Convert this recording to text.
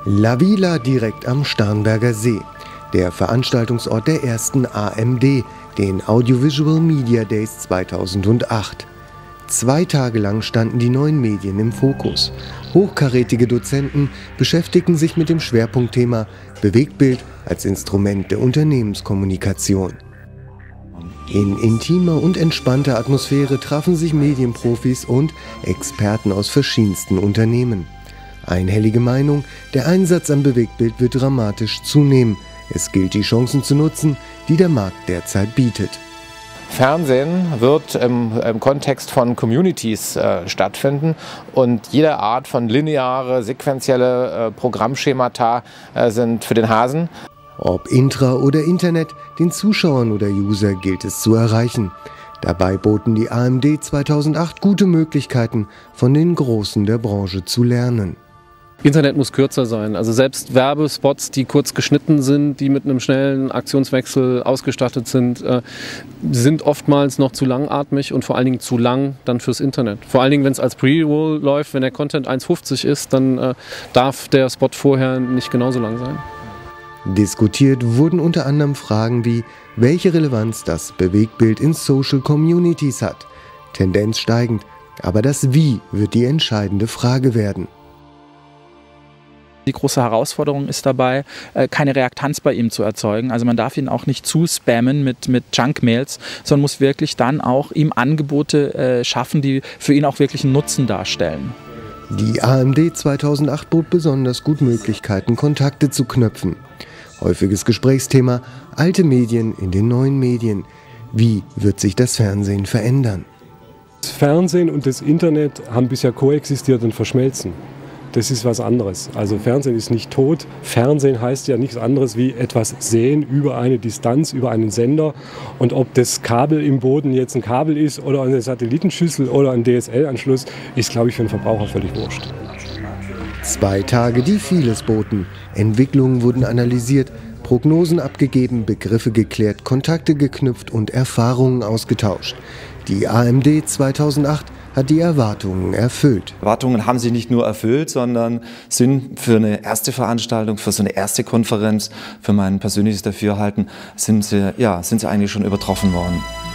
La Vila direkt am Starnberger See, der Veranstaltungsort der ersten AMD, den Audiovisual Media Days 2008. 2 Tage lang standen die neuen Medien im Fokus. Hochkarätige Dozenten beschäftigten sich mit dem Schwerpunktthema Bewegtbild als Instrument der Unternehmenskommunikation. In intimer und entspannter Atmosphäre trafen sich Medienprofis und Experten aus verschiedensten Unternehmen. Einhellige Meinung, der Einsatz am Bewegtbild wird dramatisch zunehmen. Es gilt, die Chancen zu nutzen, die der Markt derzeit bietet. Fernsehen wird im Kontext von Communities stattfinden und jede Art von lineare, sequentielle Programmschemata sind für den Hasen. Ob Intra oder Internet, den Zuschauern oder User gilt es zu erreichen. Dabei boten die AMD 2008 gute Möglichkeiten, von den Großen der Branche zu lernen. Internet muss kürzer sein. Also selbst Werbespots, die kurz geschnitten sind, die mit einem schnellen Aktionswechsel ausgestattet sind, sind oftmals noch zu langatmig und vor allen Dingen zu lang dann fürs Internet. Vor allen Dingen, wenn es als Pre-Roll läuft, wenn der Content 1,50 ist, dann darf der Spot vorher nicht genauso lang sein. Diskutiert wurden unter anderem Fragen wie, welche Relevanz das Bewegtbild in Social Communities hat. Tendenz steigend, aber das Wie wird die entscheidende Frage werden. Die große Herausforderung ist dabei, keine Reaktanz bei ihm zu erzeugen. Also man darf ihn auch nicht zuspammen mit Junk-Mails, sondern muss wirklich dann auch ihm Angebote schaffen, die für ihn auch wirklich einen Nutzen darstellen. Die AMD 2008 bot besonders gut Möglichkeiten, Kontakte zu knüpfen. Häufiges Gesprächsthema: alte Medien in den neuen Medien. Wie wird sich das Fernsehen verändern? Das Fernsehen und das Internet haben bisher koexistiert und verschmelzen. Das ist was anderes. Also Fernsehen ist nicht tot. Fernsehen heißt ja nichts anderes wie etwas sehen über eine Distanz, über einen Sender. Und ob das Kabel im Boden jetzt ein Kabel ist oder eine Satellitenschüssel oder ein DSL-Anschluss, ist, glaube ich, für den Verbraucher völlig wurscht. 2 Tage, die vieles boten. Entwicklungen wurden analysiert, Prognosen abgegeben, Begriffe geklärt, Kontakte geknüpft und Erfahrungen ausgetauscht. Die AMD 2008 hat die Erwartungen erfüllt. Erwartungen haben sich nicht nur erfüllt, sondern sind für eine erste Veranstaltung, für so eine erste Konferenz, für mein persönliches Dafürhalten, sind sie eigentlich schon übertroffen worden.